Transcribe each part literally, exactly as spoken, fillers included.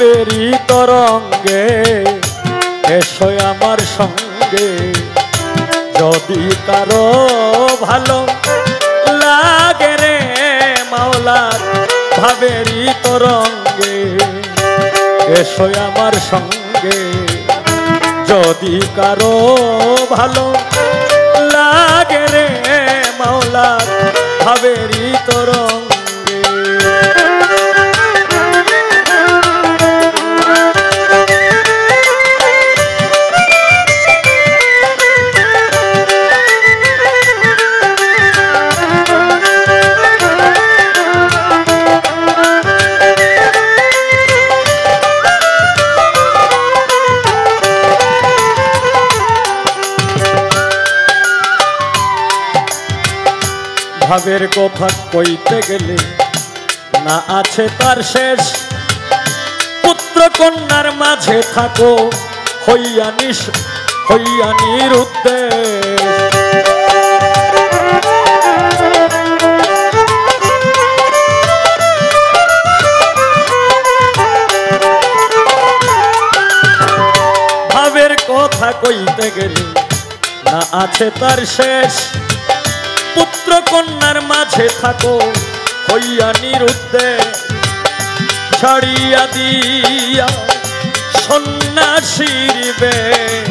ভাবেরই তরঙ্গে এসো আমার সঙ্গে যদি কারো ভালো লাগে রে মাওলার ভাবেরই তরঙ্গে এসো আমার সঙ্গে যদি কারো ভালো লাগে রে মাওলার ভাবেরই তরঙ্গে ভাবের কথা কইতে গেলে না আছে তার শেষ পুত্র কন্যার মাঝে থাকো হইয়া নিশ হইয়া নিরুদ্দেশ ভাবের কথা কইতে গেলে না আছে তার শেষ পুত্র কন্যার মাঝে থাকো হইয়া নিরুদ্দেশ ছাড়িয়া দিয়া সন্ন্যাসীর বেশ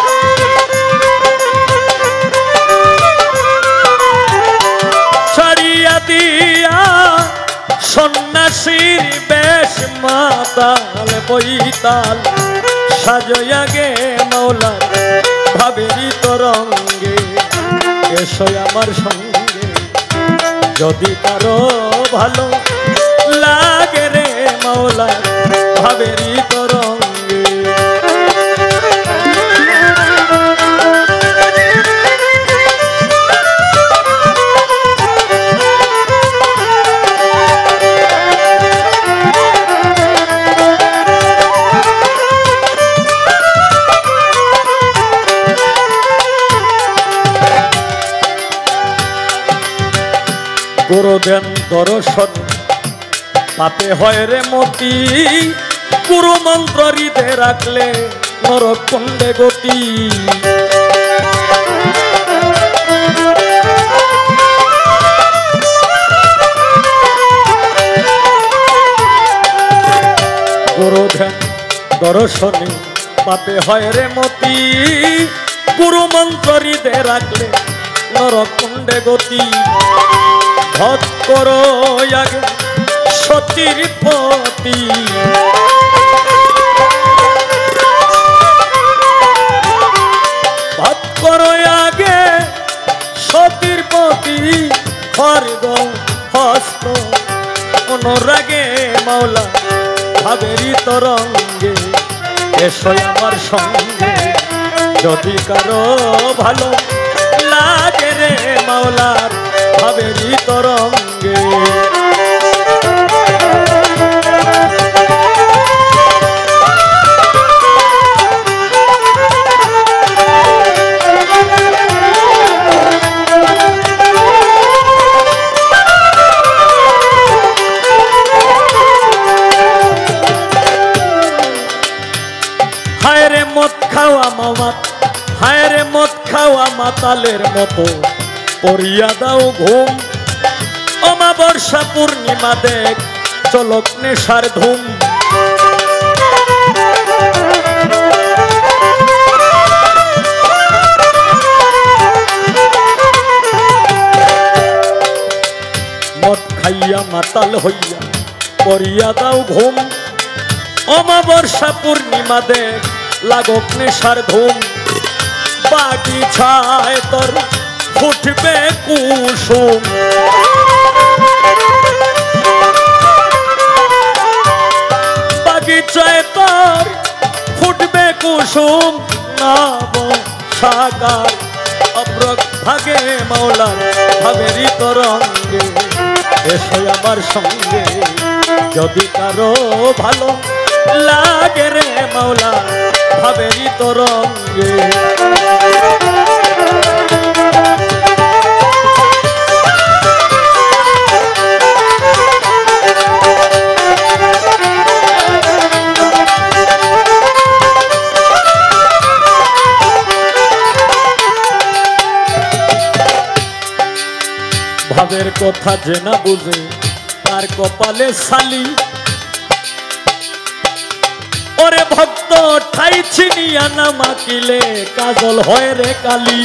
ছাড়িয়া দিয়া সন্ন্যাসীর বেশ মাতাল বইতাল সাজয়া গে মাওলার ভাবেরই তরঙ্গে এসো আমার সঙ্গে যদি কারো ভালো লাগে রে মাওলার ভাবেরই তরঙ্গে গুরুদেন দর্শন পাপে হয় রে মতি গুরু মন্ত্র হৃদে রাখলে নরক কুণ্ডে গতি গুরুদেন দর্শনে পাপে হয় রে মতি গুরু মন্ত্র হৃদে রাখলে নরক কুণ্ডে গতি ভজ করো আগে সতীর পতি ভজ করো আগে সতীর পতি খর্গ হস্ত অনুরাগে মাওলা ভাবেরই তরঙ্গে এসো আমার সঙ্গে যদি কারো ভালো লাগে রে মাওলার ভাবেরই তরঙ্গে হায় রে মদ খাওয়া মামাত হায় রে মদ খাওয়া মাতালের মতো পড়িয়া দাও ঘুম অমাবস্যা পূর্ণিমা দেখ চলক নেশার ধুম মদ খাইয়া মাতাল হইয়া পড়িয়া দাও ঘুম অমাবস্যা পূর্ণিমা দেখ লাগক নেশার ধুম বাগিচায় তোর ফুটবে কুসুম বাগিচায় তোর ফুটবে কুসুম নব সাকার অব্রক ভাগে মাওলার ভাবেরই তরঙ্গে এসো আমার সঙ্গে যদি কারো ভালো লাগে রে মাওলা ভাবেরই তরঙ্গে ভাবের কথা যে না বুঝে তার কপালে শালি ওরে ভক্ত ঠাই ছিনিয়া না মাকিলে কাজল হয় রে কালি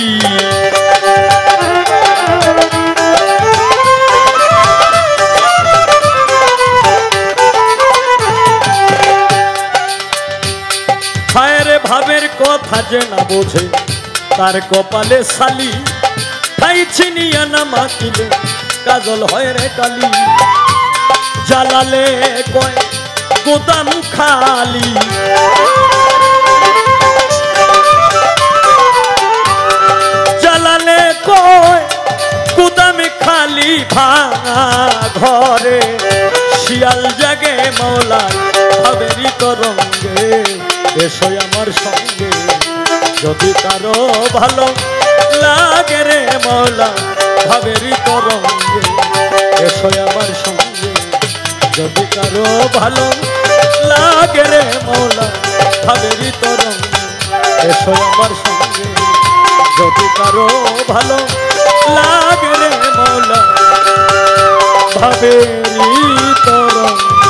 হায় রে ভাবের কথা যে না বোঝে তার কপালে শালি ঠাই ছিনিয়া না মাকিলে কাজল হয় রে কালি জ্বালালে কয় গোদাম খালি জ্বালালে কয় গোদামে খালি ভাঙা ঘরে শিয়াল জাগে মৌলার ভাবেরই তরঙ্গে এসো আমার সঙ্গে যদি কারো ভালো লাগে রে মৌলা ভাবেরই তরঙ্গে এসো আমার সঙ্গে যদি কারো ভালো লাগে রে মৌলা ভাবেরই তরঙ্গে এসো আমার সঙ্গে যদি কারো ভালো লাগে রে মৌলা ভাবেরই তরঙ্গে